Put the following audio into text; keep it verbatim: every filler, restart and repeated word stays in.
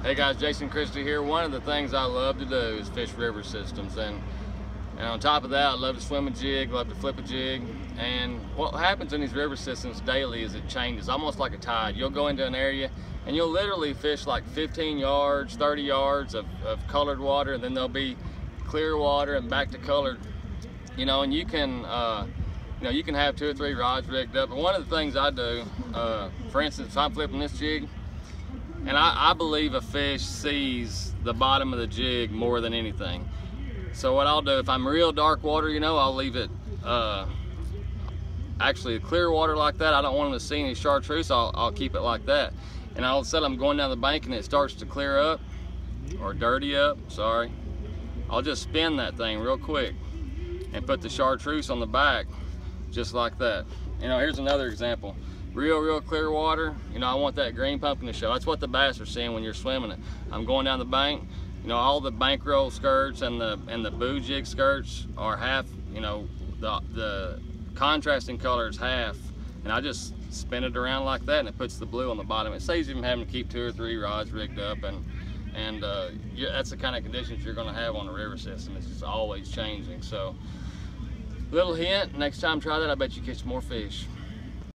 Hey guys, Jason Christie here. One of the things I love to do is fish river systems, and and on top of that, I love to swim a jig, love to flip a jig. And what happens in these river systems daily is it changes, almost like a tide. You'll go into an area and you'll literally fish like fifteen yards, thirty yards of, of colored water, and then there'll be clear water and back to colored. You know, and you can uh, you know, you can have two or three rods rigged up. But one of the things I do, uh, for instance, if I'm flipping this jig, and I, I believe a fish sees the bottom of the jig more than anything. So what I'll do, if I'm real dark water, you know, I'll leave it uh, actually clear water like that. I don't want them to see any chartreuse. I'll, I'll keep it like that. And all of a sudden I'm going down the bank and it starts to clear up or dirty up, sorry. I'll just spin that thing real quick and put the chartreuse on the back just like that. You know, here's another example. Real, real clear water, you know, I want that green pumpkin to show. That's what the bass are seeing when you're swimming it. I'm going down the bank, you know, all the bankroll skirts and the and the boo jig skirts are half, you know, the, the contrasting color is half, and I just spin it around like that and it puts the blue on the bottom. It saves you from having to keep two or three rods rigged up, and and uh, you, that's the kind of conditions you're gonna have on a river system. It's just always changing. So, little hint, next time try that, I bet you catch more fish.